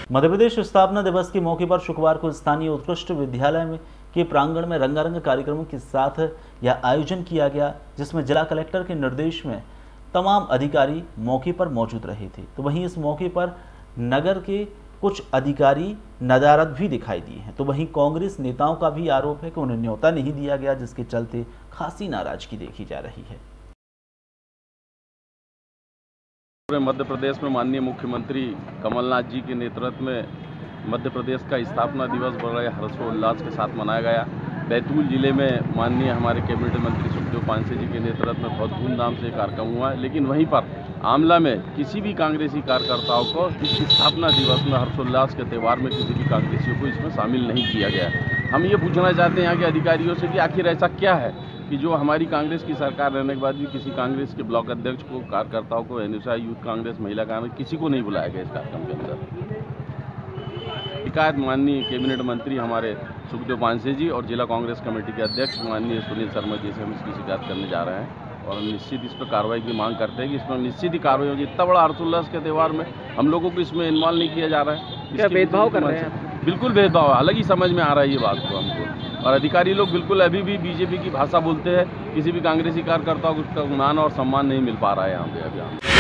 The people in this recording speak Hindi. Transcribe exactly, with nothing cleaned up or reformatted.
मध्य प्रदेश स्थापना दिवस के मौके पर शुक्रवार को स्थानीय उत्कृष्ट विद्यालय में के प्रांगण में रंगारंग कार्यक्रमों के साथ यह आयोजन किया गया, जिसमें जिला कलेक्टर के निर्देश में तमाम अधिकारी मौके पर मौजूद रहे थे। तो वहीं इस मौके पर नगर के कुछ अधिकारी नदारद भी दिखाई दिए हैं। तो वहीं कांग्रेस नेताओं का भी आरोप है कि उन्हें न्योता नहीं दिया गया, जिसके चलते खासी नाराजगी देखी जा रही है। मध्य प्रदेश में माननीय मुख्यमंत्री कमलनाथ जी के नेतृत्व में मध्य प्रदेश का स्थापना दिवस बड़े हर्षोल्लास के साथ मनाया गया। बैतूल जिले में माननीय हमारे कैबिनेट मंत्री सुखदेव पांसे जी के नेतृत्व में बहुत धूमधाम से कार्यक्रम हुआ है, लेकिन वहीं पर आमला में किसी भी कांग्रेसी कार्यकर्ताओं को इस स्थापना दिवस में हर्षोल्लास के त्यौहार में किसी भी कांग्रेसियों को इसमें शामिल नहीं किया गया है। हम ये पूछना चाहते हैं यहाँ के अधिकारियों से कि आखिर ऐसा क्या है कि जो हमारी कांग्रेस की सरकार रहने के बाद भी किसी कांग्रेस के ब्लॉक अध्यक्ष को, कार्यकर्ताओं को, एनएसआई, यूथ कांग्रेस, महिला कांग्रेस, किसी को नहीं बुलाया गया इस कार्यक्रम के अंदर। शिकायत माननीय कैबिनेट मंत्री हमारे सुखदेव पांसे जी और जिला कांग्रेस कमेटी के अध्यक्ष माननीय सुनील शर्मा जी से हम इसकी शिकायत करने जा रहे हैं और निश्चित इस पर कार्रवाई की मांग करते हैं कि इसमें निश्चित ही कार्रवाई होगी। इतना बड़ा हर्षोल्लास के त्यौहार में हम लोगों को इसमें इन्वॉल्व नहीं किया जा रहा है। क्या भेदभाव कर रहे हैं? बिल्कुल भेदभाव है, अलग ही समझ में आ रहा है ये बात को हमको। और अधिकारी लोग बिल्कुल अभी भी बीजेपी की भाषा बोलते हैं, किसी भी कांग्रेसी कार्यकर्ताओं को उसका मान और सम्मान नहीं मिल पा रहा है यहाँ पे अभी।